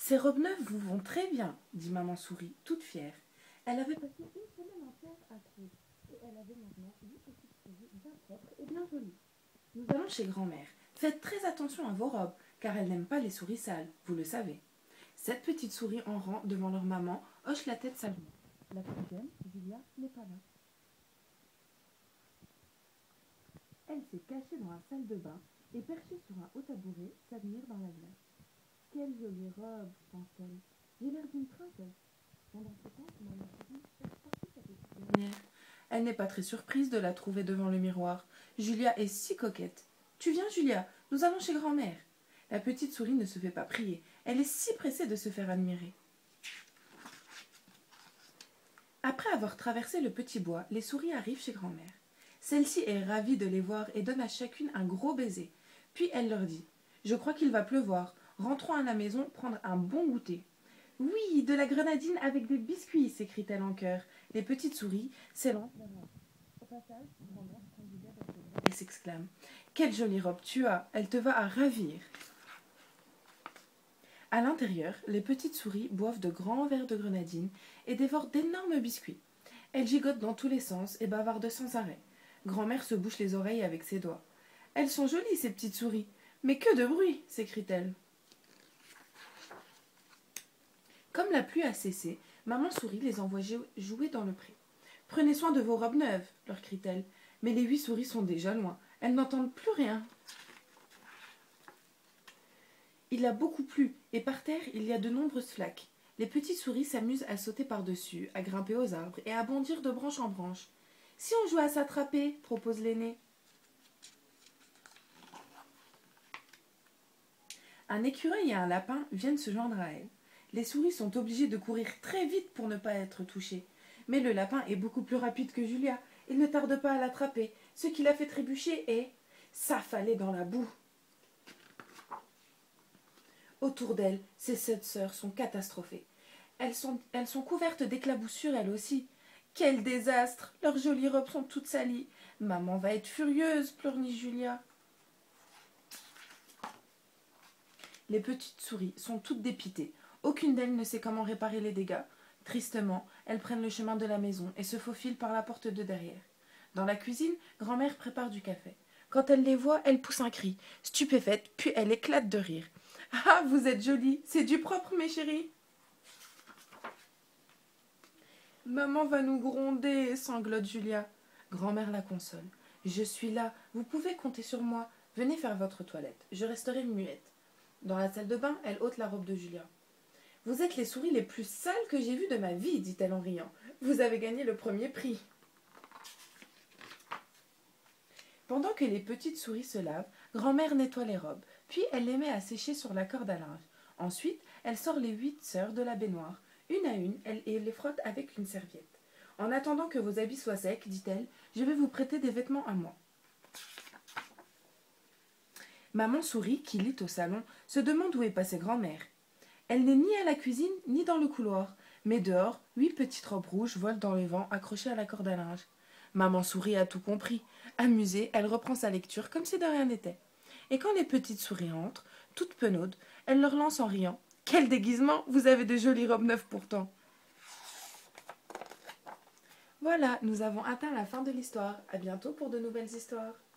Ces robes neuves vous vont très bien, dit maman souris, toute fière. Elle avait passé une semaine entière à trouver, et elle avait maintenant 8 petites souris bien propres et bien jolies. Nous allons chez grand-mère. Faites très attention à vos robes, car elle n'aime pas les souris sales, vous le savez. 7 petites souris en rang devant leur maman hochent la tête salement. La plus jeune, Julia, n'est pas là. Elle s'est cachée dans la salle de bain et perchée sur un haut tabouret, s'admire dans la glace. Quelle jolie robe, pense-t-elle. J'ai l'air d'une princesse. Pendant ce temps, maman souris cherche partout sa petite dernière. Elle n'est pas très surprise de la trouver devant le miroir. Julia est si coquette. Tu viens, Julia, nous allons chez grand-mère. La petite souris ne se fait pas prier. Elle est si pressée de se faire admirer. Après avoir traversé le petit bois, les souris arrivent chez grand-mère. Celle-ci est ravie de les voir et donne à chacune un gros baiser. Puis elle leur dit « Je crois qu'il va pleuvoir. Rentrons à la maison prendre un bon goûter. »« Oui, de la grenadine avec des biscuits !» s'écrie-t-elle en chœur. Les petites souris s'élancent vers elle. Au passage, grand-mère prend du lait dans ses bras et s'exclame « Quelle jolie robe tu as, elle te va à ravir !» À l'intérieur, les petites souris boivent de grands verres de grenadine et dévorent d'énormes biscuits. Elles gigotent dans tous les sens et bavardent sans arrêt. Grand-mère se bouche les oreilles avec ses doigts. « Elles sont jolies, ces petites souris. Mais que de bruit !» s'écrie-t-elle. Comme la pluie a cessé, maman souris les envoie jouer dans le pré. « Prenez soin de vos robes neuves, leur crie-t-elle. Mais les 8 souris sont déjà loin. Elles n'entendent plus rien. Il a beaucoup plu, et par terre, il y a de nombreuses flaques. Les petites souris s'amusent à sauter par-dessus, à grimper aux arbres et à bondir de branche en branche. « Si on jouait à s'attraper, propose l'aînée. Un écureuil et un lapin viennent se joindre à elle. Les souris sont obligées de courir très vite pour ne pas être touchées. Mais le lapin est beaucoup plus rapide que Julia. Il ne tarde pas à l'attraper, ce qui la fait trébucher et s'affaler dans la boue. Autour d'elle, ses 7 sœurs sont catastrophées. Elles sont couvertes d'éclaboussures elles aussi. Quel désastre! Leurs jolies robes sont toutes salies. Maman va être furieuse, pleurniche Julia. Les petites souris sont toutes dépitées. Aucune d'elles ne sait comment réparer les dégâts. Tristement, elles prennent le chemin de la maison et se faufilent par la porte de derrière. Dans la cuisine, grand-mère prépare du café. Quand elle les voit, elle pousse un cri, stupéfaite, puis elle éclate de rire. « Ah, vous êtes jolies, c'est du propre, mes chéris !»« Maman va nous gronder, sanglote Julia. Grand-mère la console. « Je suis là, vous pouvez compter sur moi. Venez faire votre toilette, je resterai muette. » Dans la salle de bain, elle ôte la robe de Julia. « Vous êtes les souris les plus sales que j'ai vues de ma vie, dit-elle en riant. Vous avez gagné le premier prix. » Pendant que les petites souris se lavent, grand-mère nettoie les robes, puis elle les met à sécher sur la corde à linge. Ensuite, elle sort les 8 sœurs de la baignoire. Une à une, elle les frotte avec une serviette. « En attendant que vos habits soient secs, dit-elle, je vais vous prêter des vêtements à moi. » Maman souris, qui lit au salon, se demande où est passée grand-mère. Elle n'est ni à la cuisine, ni dans le couloir. Mais dehors, 8 petites robes rouges volent dans le vent, accrochées à la corde à linge. Maman souris a tout compris. Amusée, elle reprend sa lecture comme si de rien n'était. Et quand les petites souris entrent, toutes penaudes, elle leur lance en riant. « Quel déguisement! Vous avez de jolies robes neuves pourtant !» Voilà, nous avons atteint la fin de l'histoire. À bientôt pour de nouvelles histoires.